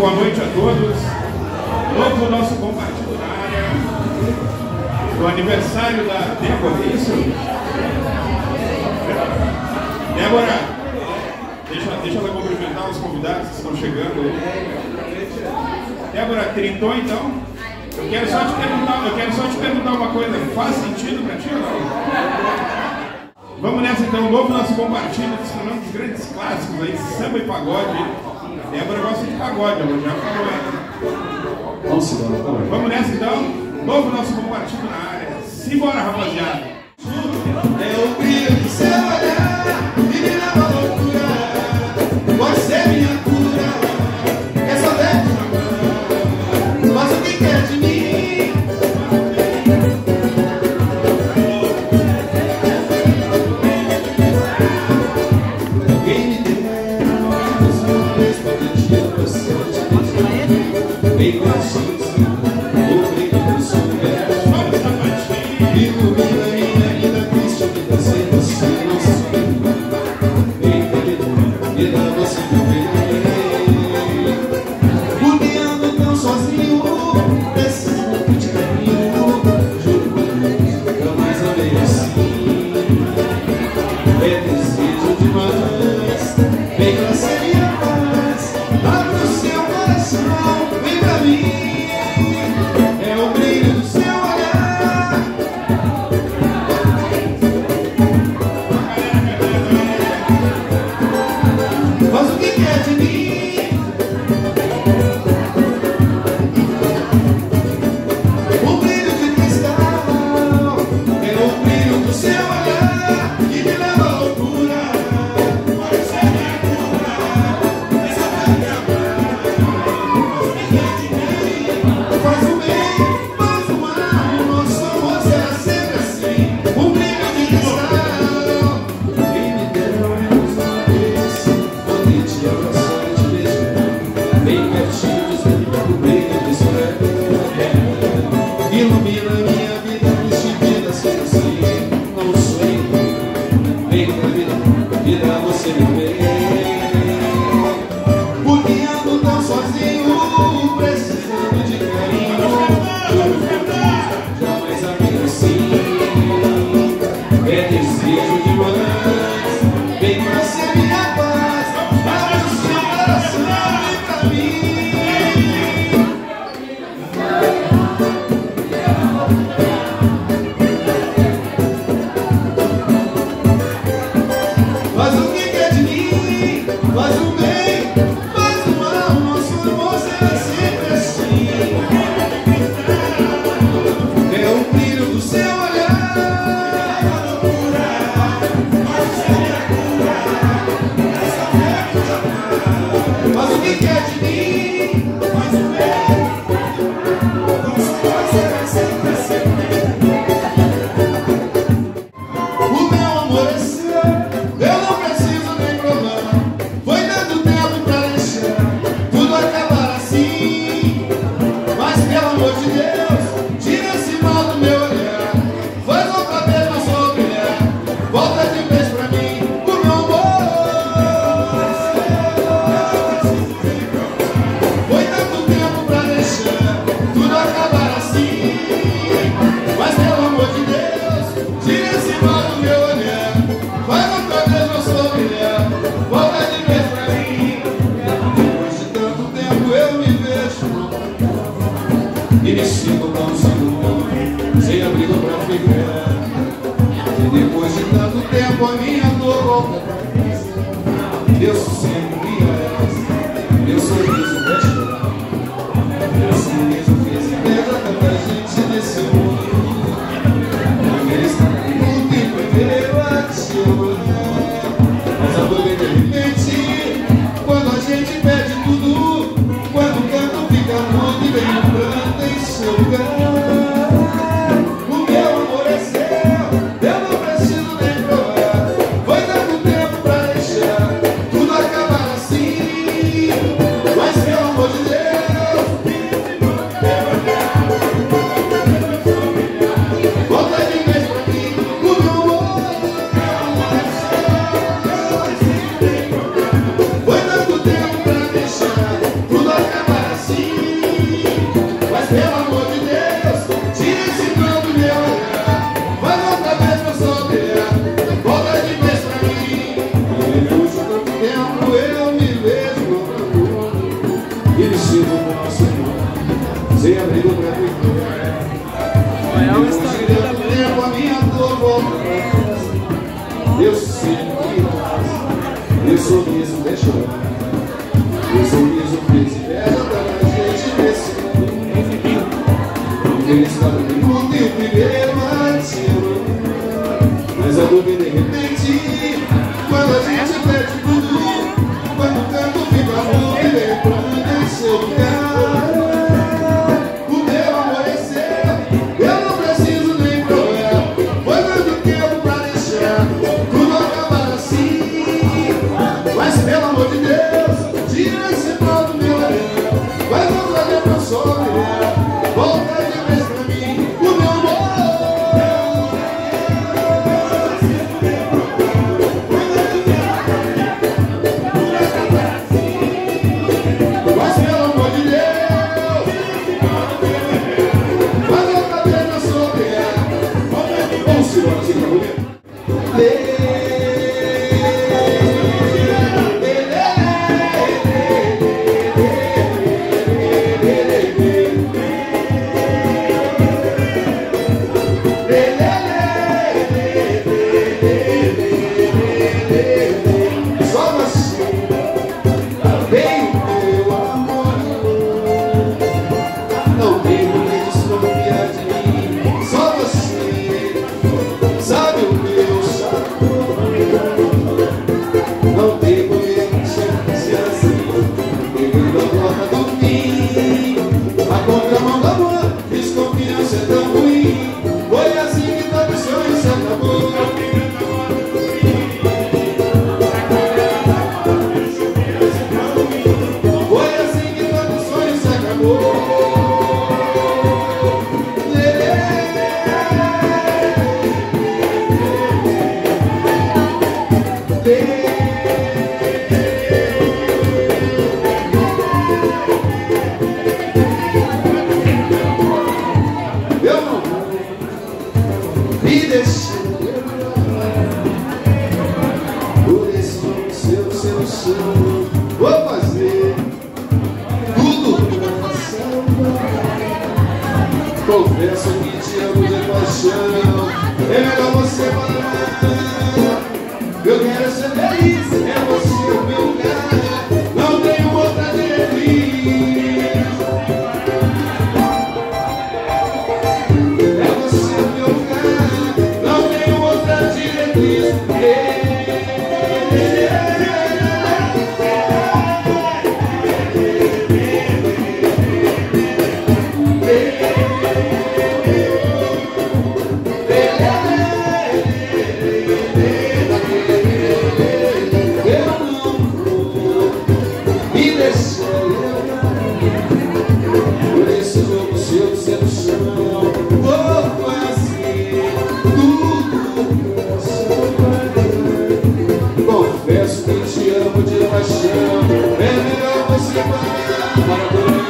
Boa noite a todos. Novo nosso compartilho na área do aniversário da Débora, é isso? Débora, deixa ela cumprimentar os convidados que estão chegando. Débora, trintou então? Eu quero só te perguntar uma coisa. Faz sentido pra ti ou não? Vamos nessa então. Novo nosso compartilho, desfilando dos grandes clássicos aí, samba e pagode. Débora gosta de pagode, ela já falou aí. Vamos nessa então. Novo nosso compartilho na área. Simbora, rapaziada. É o brilho do seu olhar, me leva à loucura. Pode ser minha cura. É saudade de amor. Mas o que quer de mim? Quem me dera mais uma vez pra mentir você te pedir. Bem baixinho, o brilho do seu olhar. Ilumina minha vida triste, vida sem você não sei. Vem me dá você meu bem. Porque ando tão sozinho, precisando de carinho. Juro por Deus, jamais amei assim. É desejo demais, vem pra ser minha paz. Abre o seu coração, vem pra mim. É o brilho do seu olhar. Mas o que quer de mim? O brilho de cristal é o brilho do seu olhar que me leva à loucura. Pode ser minha cura, essa vai me amar. Mas o que quer de mim? Faz o bem, faz o mal, nosso amor será sempre assim. O brilho de cristal. Quem me dera menos uma vez poder te abraçar e te beijar. Bem pertinho, dizendo o brilho do seu olhar. Ilumina minha vida, triste vida sem você. Não sonho, vem pra vida, vida você me vê. Porque ando tão sozinho, precisando de carinho. Juro por Deus, jamais amei assim. É desejo demais, vem pra ser minha paz. Abre o seu coração, vem pra mim. Faz o que quer de mim, faz o bem, faz o mal, nosso amor será sempre assim. É o brilho do seu olhar. Faz o que quer de mim, faz o bem, nosso amor será sempre assim. O meu amor é seu, eu não preciso nem provar. Foi tanto tempo pra deixar tudo acabar assim. Mas pelo amor de Deus, tira esse mal do meu olhar. Faz outra vez meu sol brilhar. Volta de vez pra mim, o meu amor. Foi tanto tempo pra deixar tudo acabar assim. Mas pelo amor de Deus, tira esse mal do meu olhar. Faz outra vez meu sol brilhar. Volta de vez pra mim. Depois de tanto tempo eu me vejo e me sinto tão seguro, sem abrigo pra ficar. E depois de tanto tempo a minha dor volta pra mim. Meu sossego me resta, meu sorriso vai chorar. Meu sorriso fez inveja tanta gente nesse mundo. Ele está muito e primeiro a te olhar. Mas a dor vem de repente, quando a gente perde tudo. Quando o canto fica mudo e vem o pranto em seu lugar. O meu amor é seu, eu não preciso nem provar. Foi tanto tempo pra deixar tudo acabar assim. O sorriso fez inveja pra gente nesse mundo. Ele estava de mundo e o primeiro batido. Mas a dúvida de repente, quando a gente perde tudo, quando o canto fica mudo e lembrando em seu lugar. O meu amor é seu, eu não preciso nem provar. Foi tanto tempo pra deixar tudo acabar assim. Mas pelo amor de Deus, tira esse mal do meu olhar. Vai voltar de pra sua mulher, volta de vez pra mim, o meu amor. Mas pelo amor de Deus, vai voltar de pra sua mulher. Vamos embora, assim, tá bonito? Só você veio meu amor. Não tem por que desconfiar de mim. Só você sabe o meu sabor. Não tem por que ser assim. Pegando a porta do fim, a contramão da amor. Desconfiança é tão ruim. Foi assim que todo sonho se acabou. Foi assim que todo sonho se acabou. Eu não vou me deixar por esse nome seu chão. Vou fazer tudo pra salvar. Confesso que te amo de paixão. É melhor você parar. Eu quero ser feliz, é você o meu lugar. Não tenho outra diretriz. É você o meu lugar. Não tenho outra diretriz. Por esse jogo seu no chão, vou fazer tudo pra salvar. Confesso que te amo de paixão. É melhor você parar.